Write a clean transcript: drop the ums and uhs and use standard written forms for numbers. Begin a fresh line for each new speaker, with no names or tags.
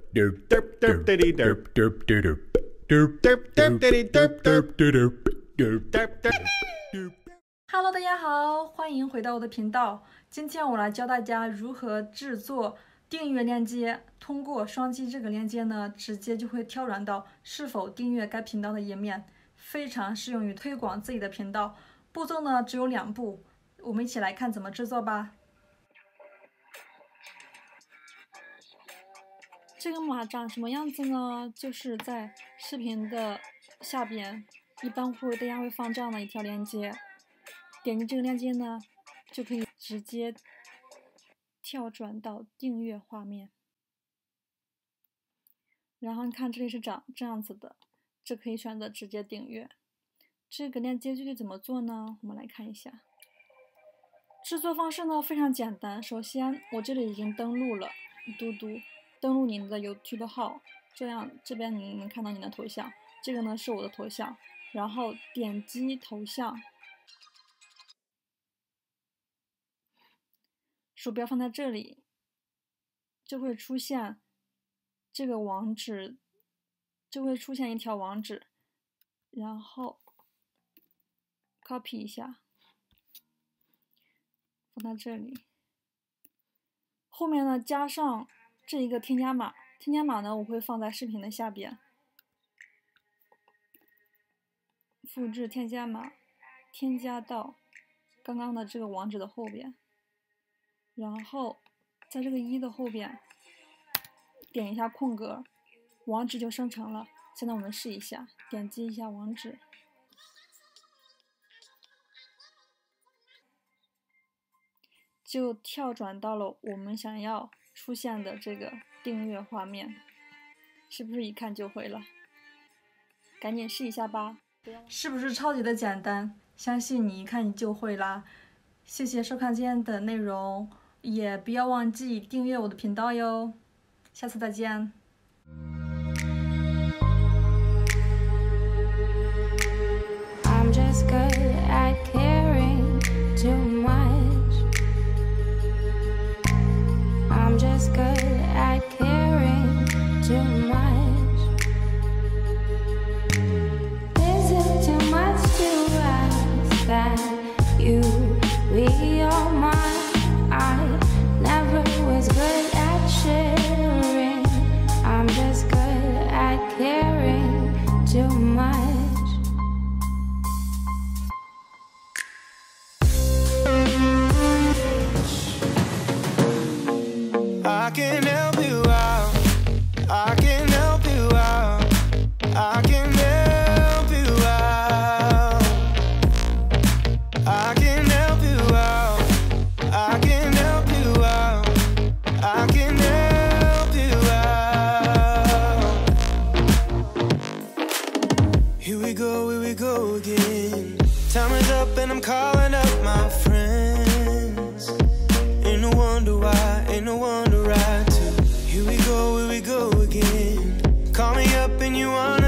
Hello， 大家好，欢迎回到我的频道。今天我来教大家如何制作订阅链接。通过双击这个链接呢，直接就会跳转到是否订阅该频道的页面，非常适用于推广自己的频道。步骤呢只有2步，我们一起来看怎么制作吧。这个码长什么样子呢？就是在视频的下边，一般大家会放这样的一条链接，点击这个链接呢，就可以直接跳转到订阅画面。然后你看这里是长这样子的，这可以选择直接订阅。这个链接具体怎么做呢？我们来看一下。制作方式呢非常简单，首先我这里已经登录了嘟嘟。登录你的 YouTube 号，这样这边你能看到你的头像，这个呢是我的头像，然后点击头像，鼠标放在这里，就会出现这个网址，就会出现一条网址，然后 copy 一下，放在这里，后面呢加上这一个添加码，添加码呢我会放在视频的下边，复制添加码，添加到刚刚的这个网址的后边，然后在这个1的后边点一下空格，网址就生成了。现在我们试一下，点击一下网址，就跳转到了我们想要出现的这个订阅画面，是不是一看就会了？赶紧试一下吧，是不是超级的简单？相信你一看你就会啦。谢谢收看今天的内容，也不要忘记订阅我的频道哟。下次再见。
I'm just good at caring too much. I'm just good at caring too much. Is it too much to ask that you be all mine? I never was good at sharing. I'm just good at caring too much.
I can help you out. I can help you out. I can help you out. I can help you out. I can help you out. I can help you out. Here we go again. Time is up and I'm calling up my friends. Ain't no wonder why, ain't no wonder I too. Here we go again. Call me up and you want